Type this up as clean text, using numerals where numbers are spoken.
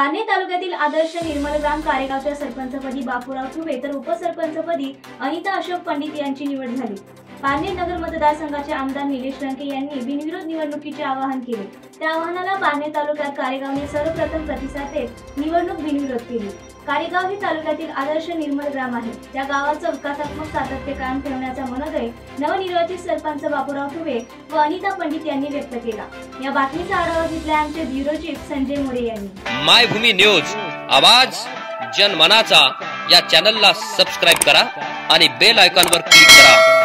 पारनेर तालुक्यातील आदर्श निर्मल ग्राम कारेगावच्या सरपंचपदी बापूराव ठुबे तर उपसरपंचपदी अनिता अशोक पंडित यांची निवड झाली। पारनेर नगर मतदारसंघाचे आमदार निलेश लंके यांनी बिनविरोध निवडणुकीचे आवाहन केले। त्या आवाहनाला पारनेर तालुक्यात कारेगावने सर्वप्रथम प्रतिसाद देत निवडणूक बिनविरोध केली। कारेगाव हे तालुक्यातील आदर्श निर्मल ग्राम आहे। त्या गावाचं विकासात्मक सातत्य कायम ठेवण्याचा मनोदय नवनिर्वाचित सरपंच बापूराव ठुबे व अनिता पंडित यांनी व्यक्त केला। या बातमीचा आढावा घेतला आमचे ब्युरो चीफ संजय मोरे यांनी। मायभूमी न्यूज आवाज जनमनाचा या चॅनलला सबस्क्राइब करा आणि बेल आयकॉनवर क्लिक करा।